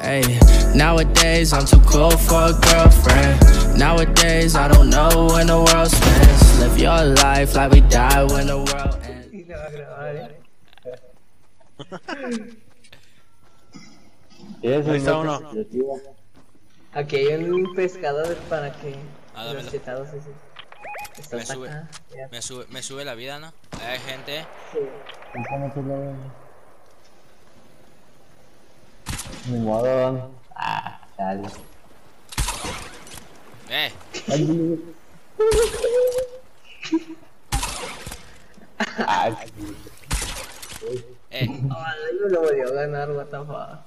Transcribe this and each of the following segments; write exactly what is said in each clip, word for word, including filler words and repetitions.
Hey, nowadays I'm too cool for a girlfriend. Nowadays I don't know when the world spins. Live your life like we die when the world ends. Y se va a grabar, eh. Ahí está uno. Aquí hay un pescador para que Ah, los dámelo. chetados ese. Está Me sube, acá. Ya. me sube, me sube la vida, ¿no? Hay gente. Sí. Ni modo. Ah, chale. Eh, Ah, eh. Ah, no lo volvió a ganar, what the fuck.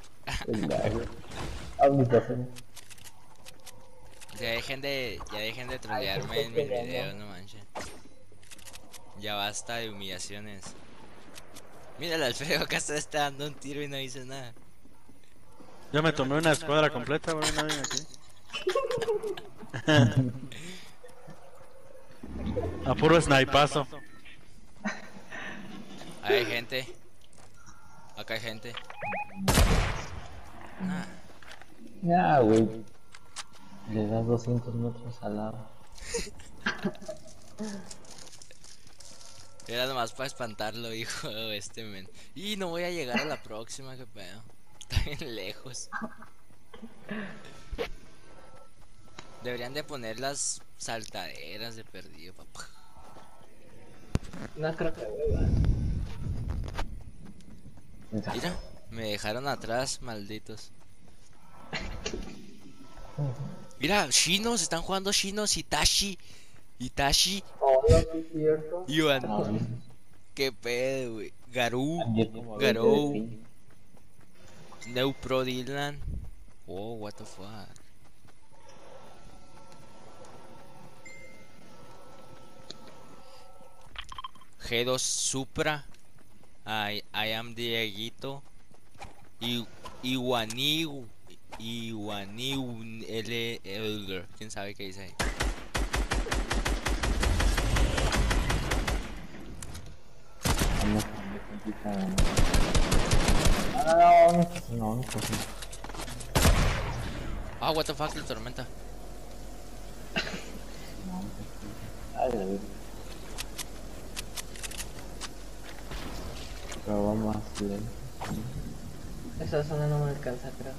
Ya dejen de, ya dejen de trolearme en mis videos, no manches. Ya basta de humillaciones. Mira el Alfredo acá está, está dando un tiro y no hizo nada. Yo me tomé una escuadra completa, bro, no ven aquí. A puro snipazo. Hay gente. Acá hay gente. Ah, ya, güey. Le das doscientos metros al lado. era nomás para espantarlo, hijo de este men. Y no voy a llegar a la próxima, qué pedo. Está bien lejos. Deberían de poner las saltaderas de perdido, papá. No creo que vuelva. Mira, me dejaron atrás, malditos. Mira, chinos, están jugando chinos, Itachi. Itachi, Oh, no es cierto. Yuan. Qué pedo, wey. Garou, Garou, No Pro Dylan. Oh, what the fuck. G dos Supra. I, I am Dieguito. I, Iwaniu. Iwaniu L. Elder. ¿Quién sabe qué dice ahí? No, no, Ah, what the fuck, la tormenta. pero va más lento. Esa zona no me alcanza, creo.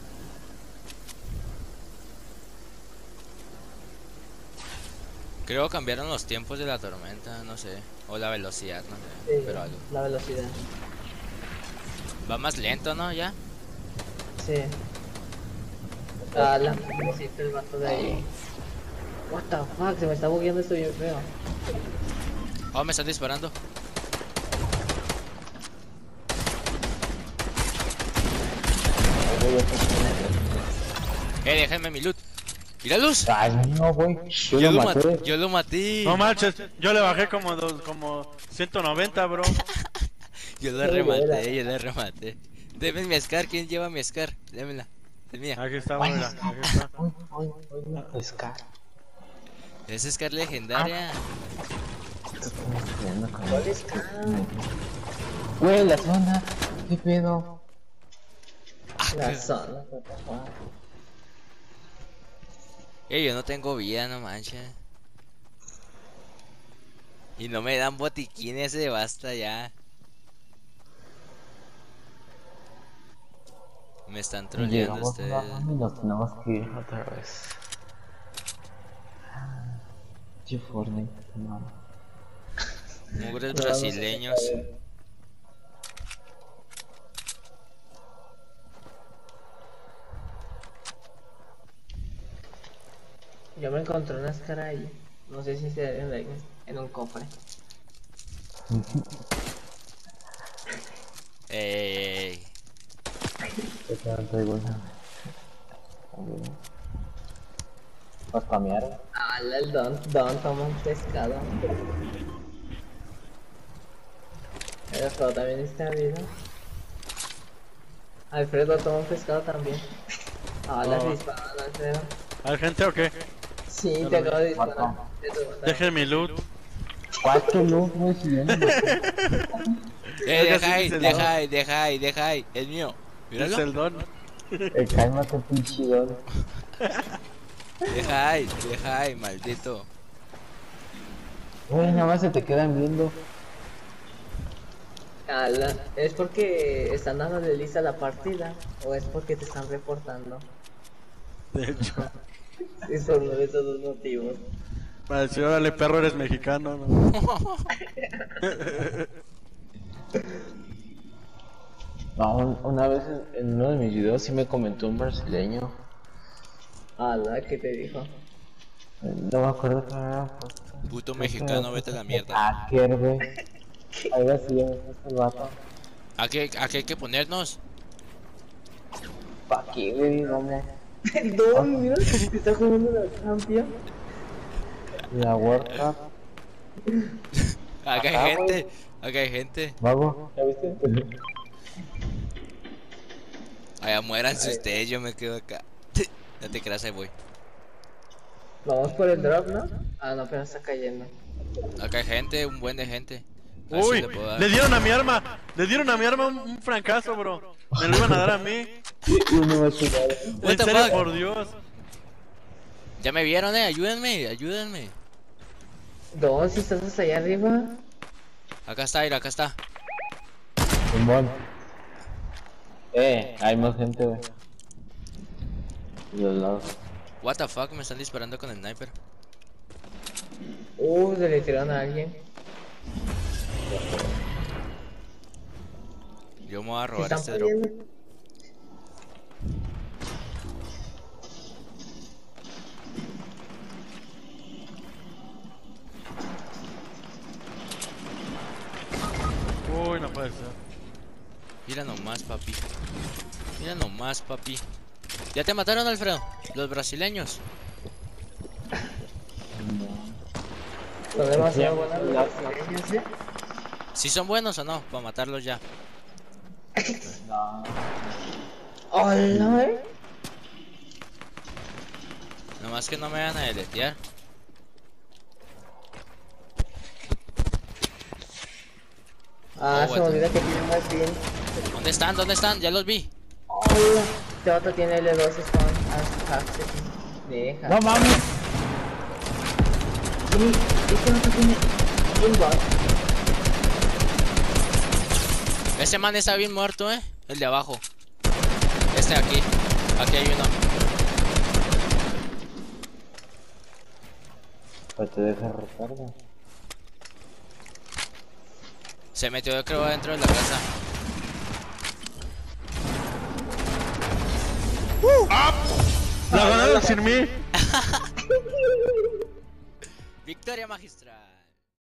Creo que cambiaron los tiempos de la tormenta, no sé. O la velocidad, no sé. Sí, Pero algo. la velocidad. Va más lento, ¿no? Ya. Sí. Ah, la necesito el vato de ahí. What the fuck, se me está bugueando esto bien feo. Oh, me están disparando. Eh, déjenme mi loot. Mira luz. Ay, no, güey. Yo, Yo lo lo maté. maté. Yo lo maté. No manches, yo le bajé como dos, como ciento noventa, bro. Yo lo rematé, yo lo rematé. Deme mi Scar, ¿quién lleva mi Scar? Démela. Es mía. Aquí está, mira, aquí está. Uy, uy, uy, no pescar. Es Scar legendaria. ¿Cuál es K? Güey, la zona. ¿Qué pedo? La zona, what the fuck. Eh, yo no tengo vida, no manches. Y no me dan botiquines, se basta ya. Me están troleando Llegamos a ustedes. la zona y nos tenemos que ir otra vez. Yo Fortnite, no. Mugres brasileños. Yo me encontré una Scar ahí. No sé si se deben de en un cofre. Ey, Yo también traigo una. ¿Vas a cambiar? Ah, el Don, Don toma un pescado. El Alfredo también está vivo. Alfredo toma un pescado también. Ah, las Oh. disparan, Alfredo. ¿Hay gente o qué? Sí, te acabo de disparar. Te tu- Dejen mi loot. ¿Cuánto no? No es bien. eh, deja ahí, deja ahí, deja ahí, deja ahí. Es mío. Es Míralo. el don. Eh, cálmate, pinchidón. Deja ahí, deja ahí, maldito. Güey, nada más se te quedan viendo. Ah, la- ¿Es porque están dando de lista la partida? ¿O es porque te están reportando? De hecho. Sí, son uno de esos dos motivos. Para decir, órale, perro, eres mexicano, ¿no? No, un- una vez en, en uno de mis videos sí me comentó un brasileño. Ah, la que te dijo. Eh, No me acuerdo qué era. pues, Puto creo que mexicano, era vete a la pues, mierda. Hacker, güey. Algo así me puso el vato. ¿A qué, a qué hay que ponernos? Pa' qué, güey, vamos. No, mira, te está jugando la Champions. La World Cup. Acá Ajá, hay gente, güey. acá hay gente. Vago, ¿ya viste? Allá muéranse ustedes, yo me quedo acá. No te creas, ahí voy. Vamos por el drop, ¿no? Ah, no, pero está cayendo. Acá hay gente, un buen de gente. A ver si Uy, le puedo dar. le dieron a mi arma. Le dieron a mi arma un, un francazo, bro. Me lo iban a dar a mí. Y no me chingado. What En the serio, fuck? por Dios. Ya me vieron, eh, ayúdenme, ayúdenme. Dos, si estás hasta allá arriba. Acá está, mira, acá está. Simón. Eh, hay más gente, güey. De los lados. What the fuck, me están disparando con el sniper. Uh, se le tiraron a alguien. Yo me voy a Se robar están este drop. poniendo. Uy, no puede ser. Mira nomás, papi. Mira nomás, papi. ¿Ya te mataron, Alfredo? Los brasileños. Son demasiado buenas las brasileñas, ¿eh? ¿Sí son buenos o no? Para matarlos ya. Hola, eh. Nomás que no me van a deletear. Ah, Oh, se me what the- olvida que tiene más bien. ¿Dónde están? ¿Dónde están? Ya los vi. Hola. Este vato tiene L dos spawn. Access. Deja. ¡No mames! Y este vato tiene un bot. Ese man está bien muerto, eh. El de abajo. Este de aquí. Aquí hay uno. Pues te deja recarga. Se metió, yo creo, adentro de la casa. La ganaron sin mí. Victoria magistral.